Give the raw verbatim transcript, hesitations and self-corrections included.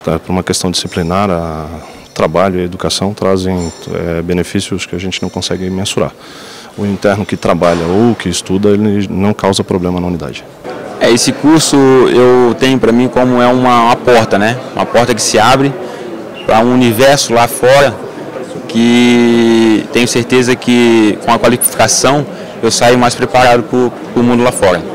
Tá, por uma questão disciplinar, a trabalho e a educação trazem é, benefícios que a gente não consegue mensurar. O interno que trabalha ou que estuda, ele não causa problema na unidade. É, esse curso eu tenho para mim como é uma, uma porta, né? Uma porta que se abre para um universo lá fora, que tenho certeza que com a qualificação eu saio mais preparado para o mundo lá fora.